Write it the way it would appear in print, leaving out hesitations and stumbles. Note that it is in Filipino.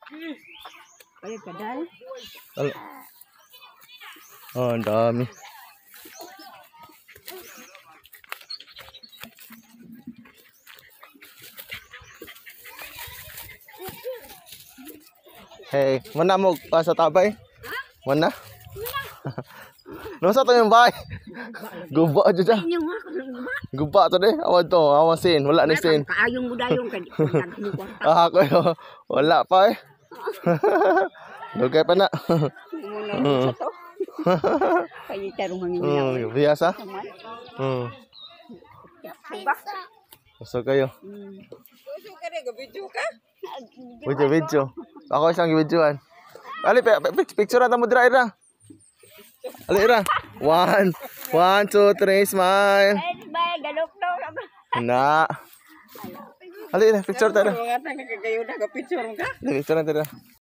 Ay, kadal. Oh, ang dami. Hey, mana mo pa sa tabay? Mana? Nusa to yung bahay? Guba aja dyan. Inyong nga, kanang ba? Guba to de. Awan to. Awan sin. Wala ni sin. Kaayong mo dayong kay nagkumukwanta. Ah, ako yun. Wala pa eh. Dugay pa na. Muna sa to. Kaya tarong hangin niya. Biasa? Suba. Gusto kayo. Gusto ka rin, video ka? Video. Ako isang videoan. Ali, picture na mo dira ira. Ali ira. 1, 2, 3, smile. Bye, galok daw. Na. Ali, picture ta ira. Mga taga kagayo na, picture ka? Picture na tira.